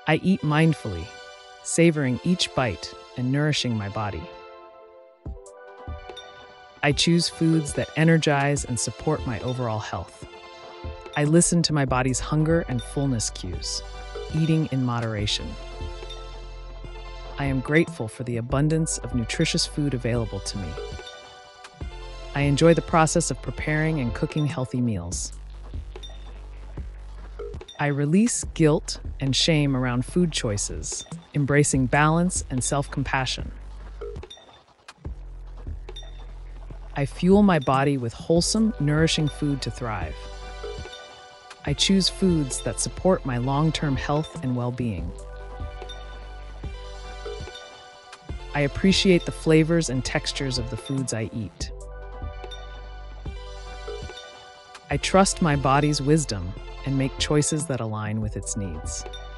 I eat mindfully, savoring each bite and nourishing my body. I choose foods that energize and support my overall health. I listen to my body's hunger and fullness cues, eating in moderation. I am grateful for the abundance of nutritious food available to me. I enjoy the process of preparing and cooking healthy meals. I release guilt and shame around food choices, embracing balance and self-compassion. I fuel my body with wholesome, nourishing food to thrive. I choose foods that support my long-term health and well-being. I appreciate the flavors and textures of the foods I eat. I trust my body's wisdom and make choices that align with its needs.